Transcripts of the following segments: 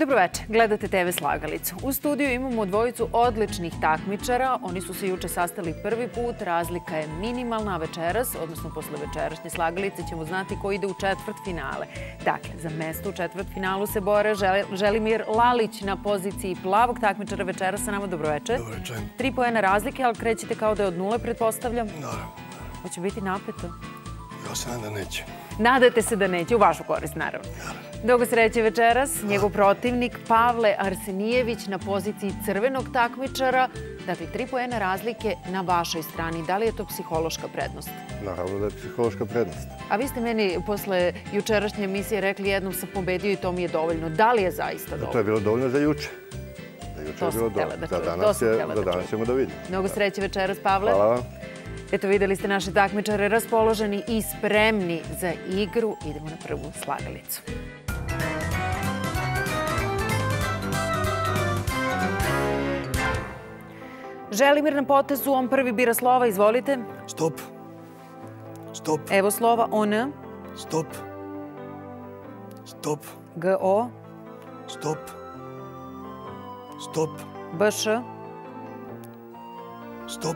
Dobroveče, gledate TV Slagalicu. U studiju imamo dvojicu odličnih takmičara. Oni su se juče sastali prvi put, razlika je minimalna, a večeras, odnosno posle večerašnje Slagalice, ćemo znati ko ide u četvrtfinale. Dakle, za mesto u četvrtfinalu se bore Želimir Lalić na poziciji plavog takmičara večeras sa nama. Dobroveče. Dobroveče. 3 poena razlike, ali krećete kao da je od nule, pretpostavljam. Naravno. Hoće biti napeto? Ja se nadam da neće. Nadate se da neće, u vašu korist, naravno. Mnogo sreće večeras. Njegov protivnik Pavle Arsenijević na poziciji crvenog takmičara. Dakle, 3 poena razlike na vašoj strani. Da li je to psihološka prednost? Naravno da je psihološka prednost. A vi ste meni posle jučerašnje emisije rekli jednom sam pobedio i to mi je dovoljno. Da li je zaista dovoljno? To je bilo dovoljno za juče. To sam htjela da čujem. Za danas ćemo da vidimo. Mnogo sreće večeras, Pavle. Hvala vam. Eto, videli ste naše takmičare raspoloženi i spremni za igru. Idemo na prvu slagalicu. Želimir na potezu, on prvi bira slova, izvolite. Stop. Stop. Evo slova, on. Stop. Stop. G-O. Stop. Stop. B-Š. Stop.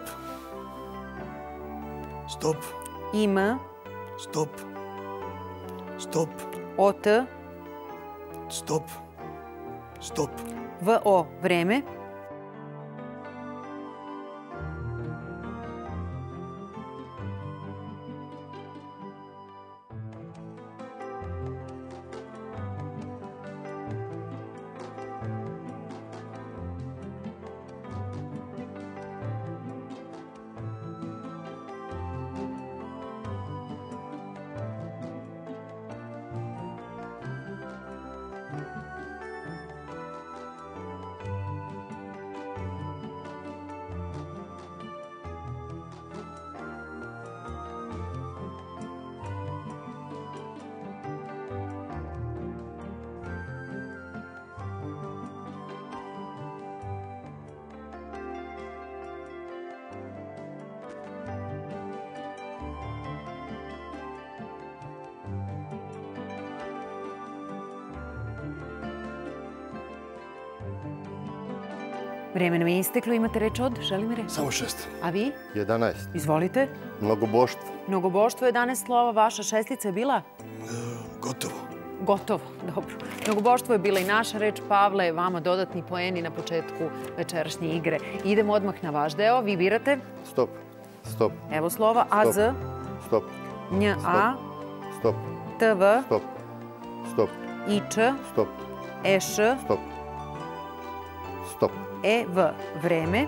Stop. I-M. Stop. Stop. O-T. Stop. Stop. V-O. Vreme. Vreme nam je isteklo. Imate reč od Želimire? Samo 6. A vi? 11. Izvolite. Mnogoboštvo. Mnogoboštvo, 11 slova. Vaša šestica je bila? Gotovo. Gotovo, dobro. Mnogoboštvo je bila i naša reč. Pavle, vama dodatni poeni na početku večerašnje igre. Idemo odmah na vaš deo. Vi birate? Stop. Stop. Evo slova. AZ. Stop. Nj-A. Stop. TV. Stop. Stop. IČ. Stop. EŠ. Stop. Stop. EV. Vreme.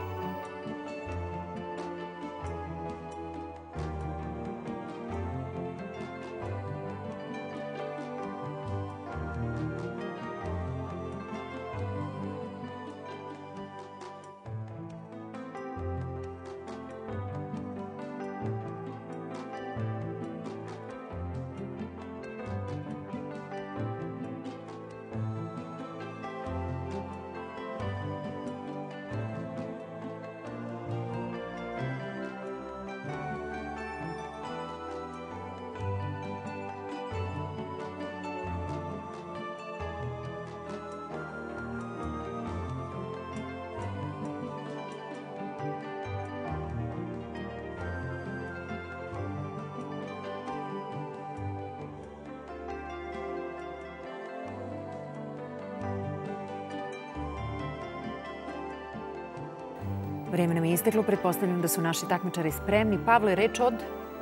Vreme nam je isteklo. Pretpostavljam da su naši takmičari spremni. Pavle, reč od?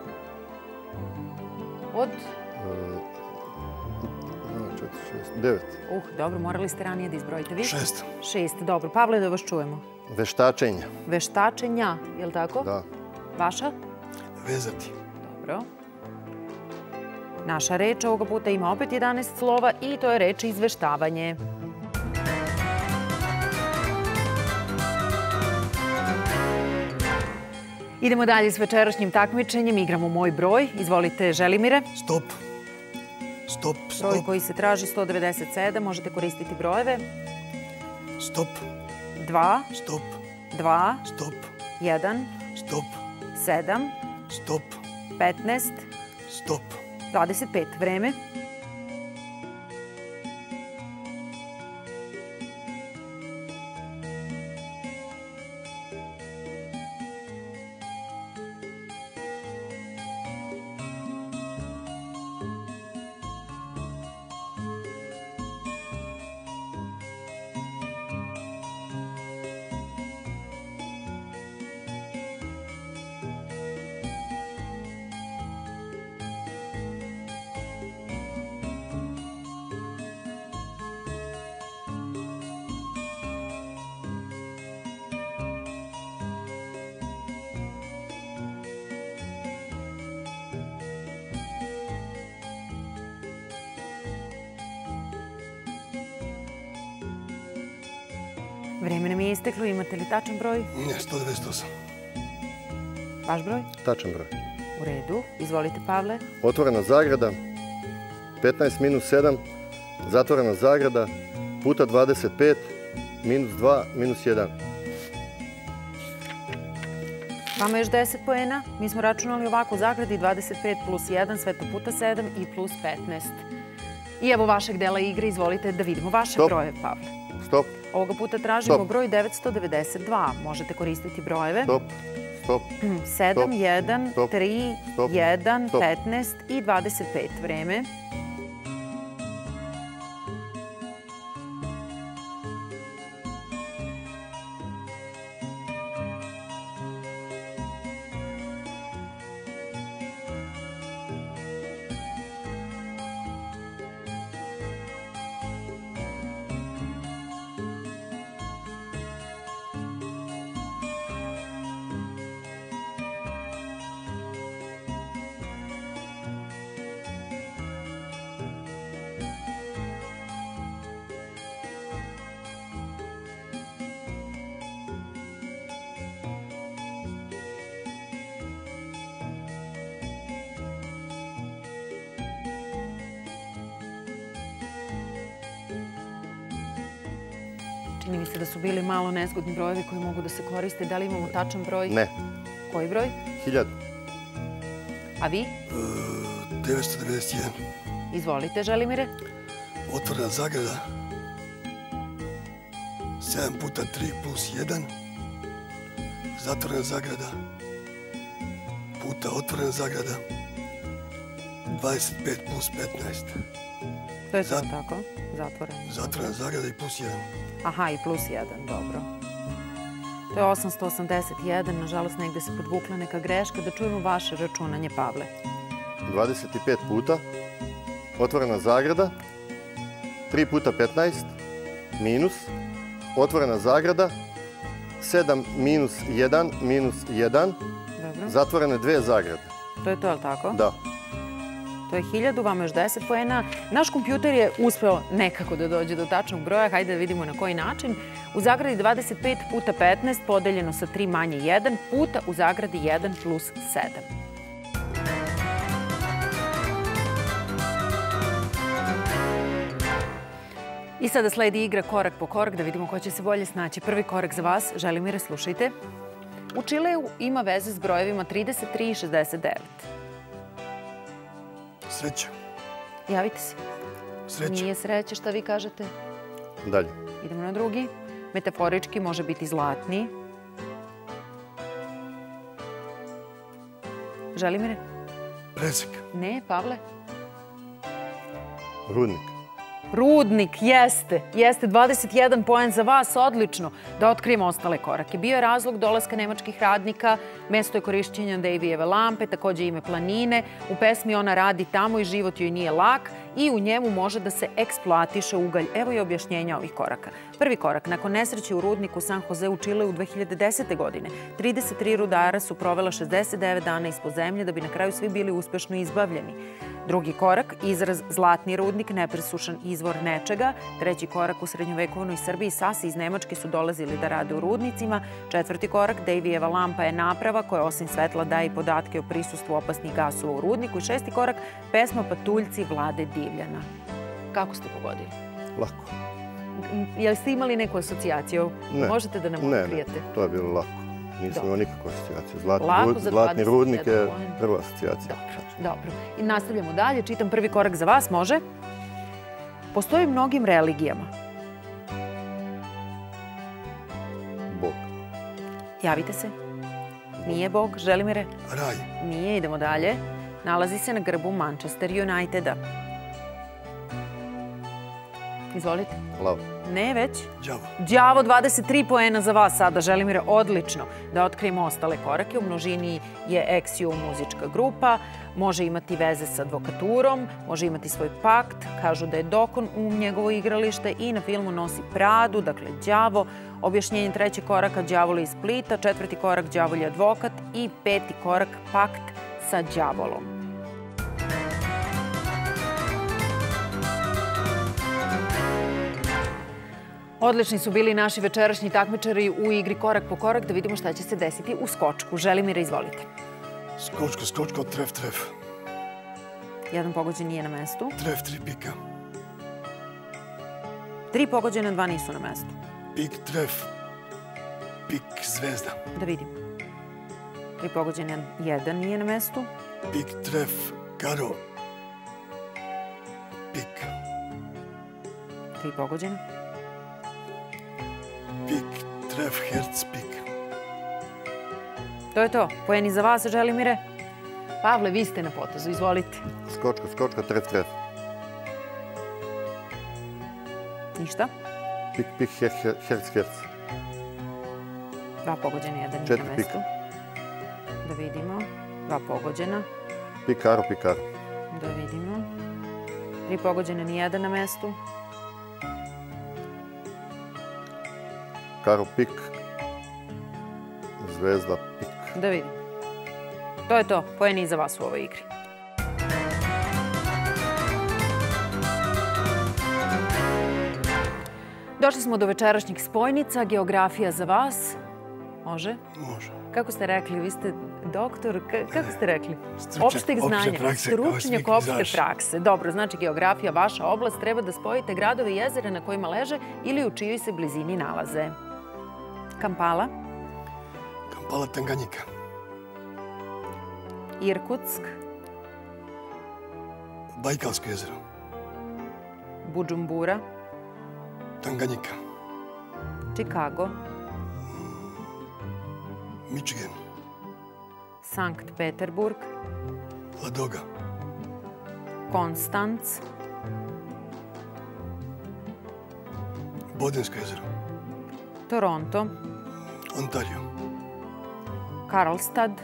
Od? 4, 6, 9. Dobro, morali ste ranije da izbrojite. Vi? 6. 6, dobro. Pavle, da vas čujemo. Veštačenja. Veštačenja, je li tako? Da. Vaša? Vezati. Dobro. Naša reč ovoga puta ima opet 11 slova i to je reč izveštavanje. Idemo dalje s večerašnjim takmičenjem. Igramo Moj broj. Izvolite, Želimire. Stop. Stop. Stop. Broj koji se traži 197. Možete koristiti brojeve. Stop. 2. Stop. 2. Stop. 1. Stop. 7. Stop. 15. Stop. 25. Vreme. Vreme nam je isteklo. Imate li tačan broj? Ne, 198. Vaš broj? Tačan broj. U redu. Izvolite, Pavle. Otvorena zagrada, 15 minus 7, zatvorena zagrada, puta 25, minus 2, minus 1. Vama još 10 poena. Mi smo računali ovako u zagradi 25 plus 1, sve to puta 7 i plus 15. I evo vašeg dela igre. Izvolite da vidimo vaše broje, Pavle. Stop. Ovoga puta tražimo broj 992. Možete koristiti brojeve. Stop. Stop. 7, 1, 3, 1, 15 i 25. Vreme. Čini mi se da su bili malo nezgodni brojevi koji mogu da se koriste. Da li imamo tačan broj? Ne. Koji broj? 1000. A vi? 991. Izvolite, Želimire. Otvorena zagrada. 7 puta 3 plus 1. Zatvorena zagrada. Puta otvorena zagrada. 25 plus 15. To je samo tako? Zatvorena. Zatvorena zagrada i plus 1. Aha, i plus 1, dobro. To je 881, nažalost negde se podvukla neka greška. Da čujemo vaše računanje, Pavle. 25 puta, otvorena zagrada, 3 puta 15, minus, otvorena zagrada, 7 minus 1, minus 1, Dobro. zatvorene 2 zagrade. To je to, je li tako? Da. To je 1000, vama još 10 poena. Naš kompjuter je uspeo nekako da dođe do tačnog broja. Hajde da vidimo na koji način. U zagradi 25 puta 15 podeljeno sa 3 manje 1 puta u zagradi 1 plus 7. I sada sledi igra korak po korak da vidimo ko će se bolje snaći. Prvi korak za vas, Želimire, slušajte. U Čileu ima veze s brojevima 33 i 69. Sreća. Javite se. Sreća. Nije sreće, šta vi kažete? Dalje. Idemo na drugi. Metaforički može biti zlatni. Želimire? Presek. Ne, Pavle? Rudnik. Rudnik, jeste. Jeste, 21 poen za vas, odlično. Da otkrijemo ostale korake. Bio je razlog dolaska nemačkih radnika, mesto je korišćenja Davijeve lampe, takođe ime planine. U pesmi Ona radi tamo i život joj nije lak i u njemu može da se eksploatiše ugalj. Evo i objašnjenja ovih koraka. Prvi korak, nakon nesreće u rudniku San Jose u Čileu 2010. godine, 33 rudara su provela 69 dana ispod zemlje da bi na kraju svi bili uspešno izbavljeni. Drugi korak, izraz zlatni rudnik, nepresušan izvor nečega. Treći korak, u srednjovekovnoj Srbiji sasi iz Nemačke su dolazili da rade u rudnicima. Četvrti korak, Davijeva lampa je naprava koja osim svetla daje i podatke o prisustvu opasnih gasova u rudniku. I šesti korak, pesma Patuljci Vlade Divljana. Kako ste pogodili? Lako. Jel ste imali neku asocijaciju? Ne. Možete da nam otkrijete? Ne, to je bilo lako. Nisam imao nikakvu asocijaciju. Za Zlatni 21 rudnik je poen. prva asocijacija. Dobro. I nastavljamo dalje. Čitam prvi korak za vas, može? Postoji mnogim religijama. Bog. Javite se. Nije Bog, Želimire? Raj. Nije, idemo dalje. Nalazi se na grbu Manchester Uniteda. Izvolite. Lav. Ne, već. Đavo. Đavo, 23 poena za vas sada, Želimire, odlično. Da otkrijemo ostale korake. U množini je Exio muzička grupa, može imati veze sa advokaturom, može imati svoj pakt, kažu da je Dokon njegovo igralište i na filmu nosi Pradu, dakle đavo. Objašnjenje trećeg koraka, đavoli iz Splita, četvrti korak, đavolji advokat i peti korak, pakt sa đavolom. Odlični su bili naši večerašnji takmičari u igri korak po korak. Da vidimo šta će se desiti u skočku. Želimire, izvolite. Skočko, tref. Jedan pogođen nije na mestu. Tref, 3 pika. 3 pogođena, 2 nisu na mestu. Pik, tref. Pik, zvezda. Da vidim. 3 pogođena, 1 nije na mestu. Pik, tref, karo. Pik. 3 pogođena. Pik, tref, herc, pik. To je to. Poeni za vas, Želimire. Pavle, vi ste na potezu. Izvolite. Skočka, tref. Ništa. Pik, herc. 2 pogođena, 1 nije na 4 mestu. pika. Da vidimo. 2 pogođena. Pik, karo. Da vidimo. 3 pogođena, ni 1 na mestu. Karo, pik. Zvezda, pik. Da vidim. To je to. Poeni i za vas u ovoj igri. Došli smo do večerašnjih spojnica. Geografija za vas. Može? Može. Kako ste rekli? Vi ste doktor? Kako ste rekli? Stručnjak Opšteg znanja. opšte prakse, kao Stručnjak svih opšte vizaž. prakse. Dobro, znači geografija, vaša oblast. Treba da spojite gradove i jezere na kojima leže ili u čijoj se blizini nalaze. Kampala, Kampala, Tanganjika. Irkutsk, Bajkalsko jezero. Budžumbura, Tanganjika. Chicago, Michigan. Sankt Peterburg, Ladoga. Konstanc, Bodensko jezero. Toronto, Ontario. Karlstad,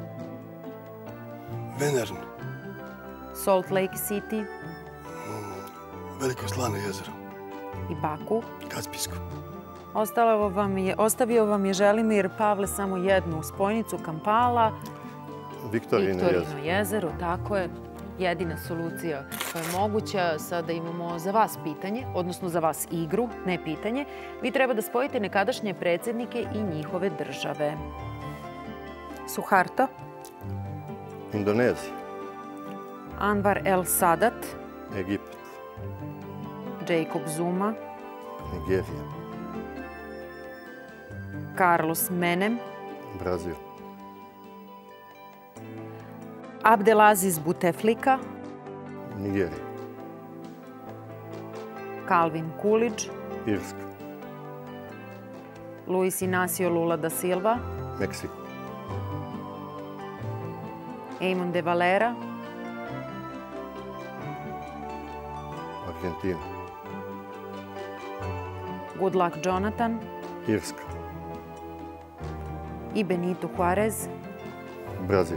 Venern. Salt Lake City Veliko slano jezero. i Baku. Kaspijsko. Ostavio vam je Želimir, Pavle, samo jednu spojnicu, Kampala, Viktorino jezero, tako je. Jedina solucija koja je moguća. Sada imamo za vas pitanje, odnosno za vas igru, ne pitanje. Vi treba da spojite nekadašnje predsjednike i njihove države. Suharto, Indonezija, Anwar el Sadat, Egipat, Jacob Zuma, Nigerija, Carlos Menem, Brazil, Abdelaziz Bouteflika, Nigerija, Calvin Coolidge, Irska, Luis Inácio Lula da Silva, Meksiko, Eamon de Valera, Argentina, Goodluck Jonathan Irska, i Benito Juarez. Brazil.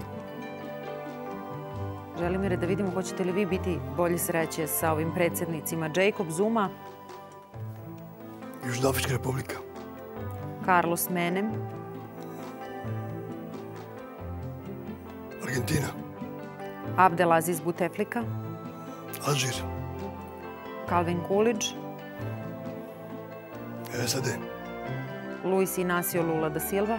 Želimire, da vidimo hoćete li vi biti bolje sreće sa ovim predsjednicima. Jacob Zuma, Južnoafrička republika. Carlos Menem, Argentina. Abdelaziz Bouteflika, Alžir. Calvin Coolidge, SAD. Luis Inácio Lula da Silva,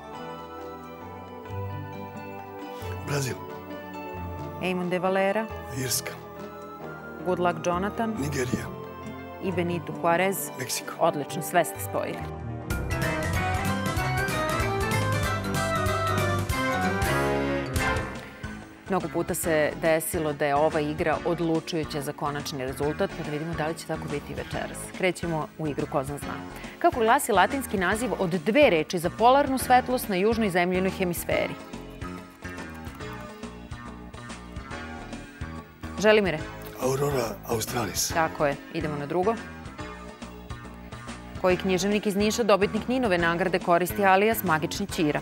Brazil. Eamon de Valera, Irska. Goodluck Jonathan Nigerija. i Benito Juarez. Meksiko. Odlično, sve ste spojili. Mnogo puta se desilo da je ova igra odlučujuća za konačni rezultat, pa da vidimo da li će tako biti večeras. Krećemo u igru Ko zna zna. Kako glasi latinski naziv od 2 reči za polarnu svetlost na južnoj zemljinoj hemisferi? Želimire? Aurora australis. Tako je. Idemo na drugo. Koji književnik iz Niša, dobitnik Ninove nagrade, koristi alijas Magični Ćira?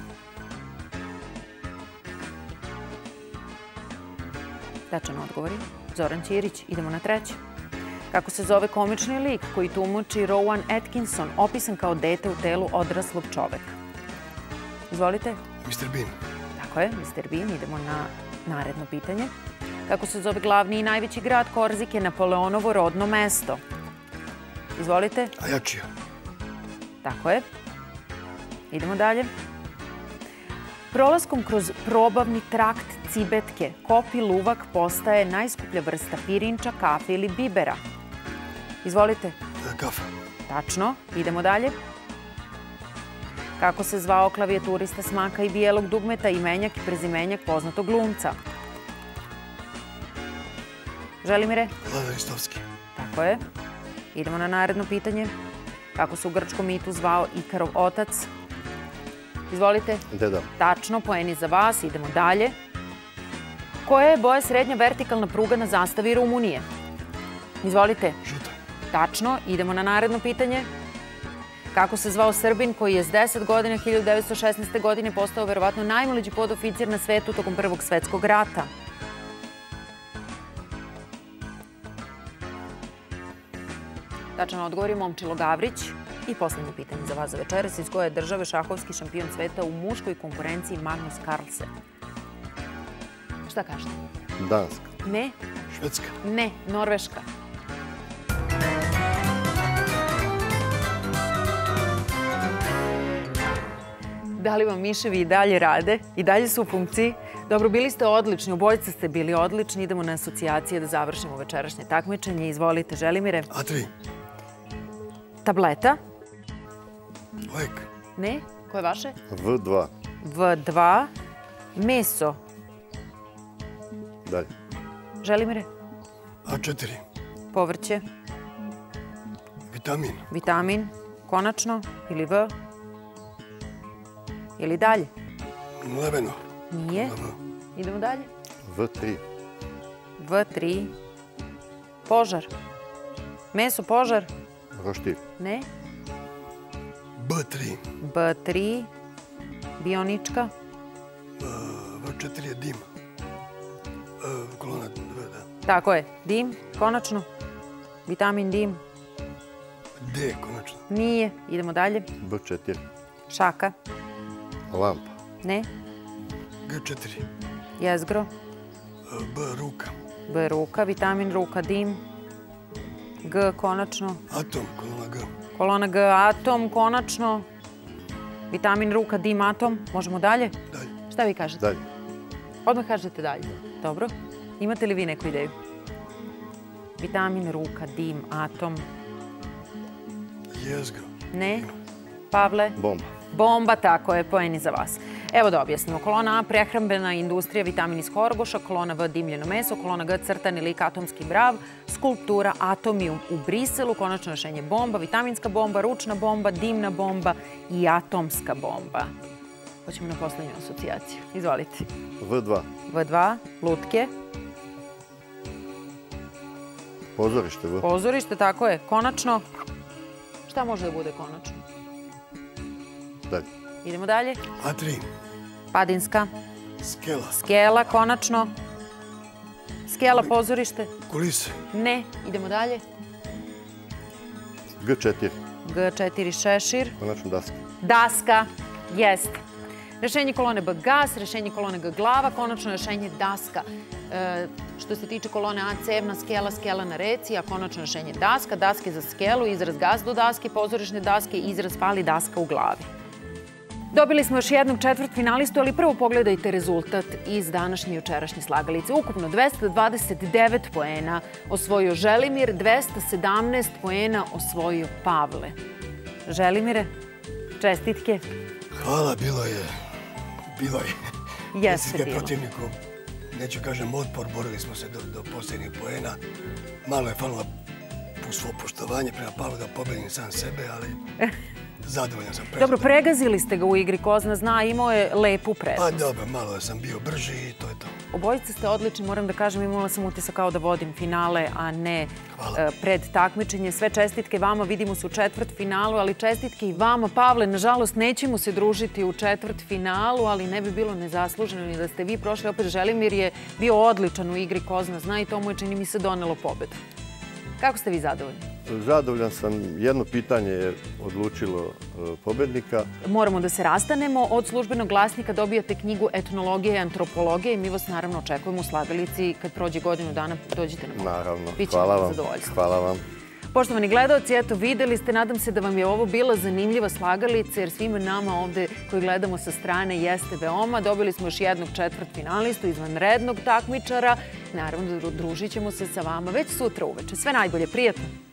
Tačan odgovor je Zoran Ćirić. Idemo na treće. Kako se zove komični lik koji tumači Rowan Atkinson, opisan kao dete u telu odraslog čoveka? Izvolite. Mr. Bean. Tako je, Mr. Bean. Idemo na naredno pitanje. Kako se zove glavni i najveći grad Korzike, Napoleonovo rodno mesto? Izvolite. Ajačija. Tako je. Idemo dalje. Prolaskom kroz probavni trakt cibetke, kopi luvak postaje najskuplja vrsta pirinča, kafe ili bibera. Izvolite. Kafa. Tačno. Idemo dalje. Kako se zvao klavijaturista Smaka i bijelog dugmeta, imenjak i prezimenjak poznatog glumca? Želimire? Lazar Istovski. Tako je. Idemo na naredno pitanje. Kako se u grčkom mitu zvao Ikarov otac? Izvolite. Deda. Tačno, poeni za vas. Idemo dalje. Koja je boja srednja vertikalna pruga na zastavi Rumunije? Izvolite. Žuta. Tačno. Idemo na naredno pitanje. Kako se zvao Srbin koji je s 10 godina 1916. godine postao verovatno najmlađi podoficir na svetu tokom Prvog svetskog rata? Tačan odgovor je Momčilo Gavrić. I poslednje pitanje za vas za večeras. Iz koje je države šahovski šampion sveta u muškoj konkurenciji Magnus Carlsen? Šta kažete? Danska. Ne. Švedska. Ne. Norveška. Da li vam miševi i dalje rade? I dalje su u funkciji? Dobro, bili ste odlični, obojica ste bili odlični. Idemo na asocijacije da završimo večerašnje takmičenje. Izvolite, Želimire. A3. Tableta? Lek. Ne. Koje je vaše? V2. V2. Meso? Dalje. Želimire? A4. Povrće? Vitamin. Vitamin? Konačno? Ili V? Ili dalje? Leveno. Nije. Idemo dalje. V3. V3. Požar? Meso, požar? Roštilj. Ne. B3. B3. Bionička? V4 je dim. Kolona 2, da. Tako je. Dim, konačno. Vitamin dim. D, konačno. Nije. Idemo dalje. B4. Šaka? Lampa. Ne. G4. Jezgro? B, ruka. B, ruka. Vitamin, ruka, dim. G, konačno. Atom, kolona G. Kolona G, atom, konačno. Vitamin, ruka, dim, atom. Možemo dalje? Dalje. Šta vi kažete? Dalje. Odmah kažete dalje. Dobro. Imate li vi neku ideju? Vitamin, ruka, dim, atom. Jezgro. Ne. Pavle? Bomba. Bomba, tako je, poeni za vas. Evo da objasnimo. Kolona A, prehrambena industrija, vitamin iz horgoša, kolona V, dimljeno meso, kolona G, crtani lik, atomski mrav, skulptura, atomi u Briselu, konačno rešenje bomba, vitaminska bomba, ručna bomba, dimna bomba i atomska bomba. Hoćemo na poslednju asocijaciju. Izvolite. V2. V2, lutke, Pozorište V. pozorište, tako je, konačno. Šta može da bude konačno? Dalje. Idemo dalje. A3. Padinska, Skela. skela, konačno. Skela, pozorište. Kulise. Ne. Idemo dalje. G4. G4, šešir. Konačno daska. Daska. Jest. Rešenje kolone B, gas. Rešenje kolone G, glava. Konačno rešenje daska. Što se tiče kolone A, cevna skela, skela na reci, a konačno rešenje daska. Daske za skelu, izraz gas do daske, pozorišne daske, izraz fali daska u glavi. Dobili smo još jednog četvrtfinalistu, ali prvo pogledajte rezultat iz današnje i jučerašnje slagalice. Ukupno 229 poena osvojio Želimir, 217 poena osvojio Pavle. Želimire, čestitke. Hvala, bilo je. Jeste bilo. Protivniku, neću kažem otpor, borili smo se do posljednjih poena. Malo je falilo svo poštovanje prema Pavlu da pobedim sam sebe, ali zadovoljan sam. Dobro, pregazili ste ga u igri, ko zna, imao je lepu prednost. Pa dobro, malo sam bio brži i to je to. Obojice ste odlični, moram da kažem, imala sam utisak kao da vodim finale, a ne pred takmičenje. Sve čestitke vama, vidimo se u četvrtfinalu, ali čestitke i vama, Pavle. Nažalost, nećemo se družiti u četvrtfinalu, ali ne bi bilo nezasluženo ni da ste vi prošli. Opet Želimir je bio odličan u igri, ko zna, i to mu je, čini mi se, donelo pobedu. Kako ste vi zadovoljni? Zadovoljan sam. Jedno pitanje je odlučilo pobednika. Moramo da se rastanemo. Od službenog glasnika dobijate knjigu Etnologija i antropologija i mi vas naravno očekujemo u slagalici kad prođe godinu dana. Dođite na pomoć. Naravno. Biće nam zadovoljstvo. Hvala vam. Poštovani gledaoci, eto videli ste, nadam se da vam je ovo bila zanimljiva slagalica, jer svima nama ovde koji gledamo sa strane jeste veoma. Dobili smo još jednog četvrtfinalistu, izvanrednog takmičara. Naravno, družit ćemo se sa vama već sutra uveče. Sve najbolje, prijatno!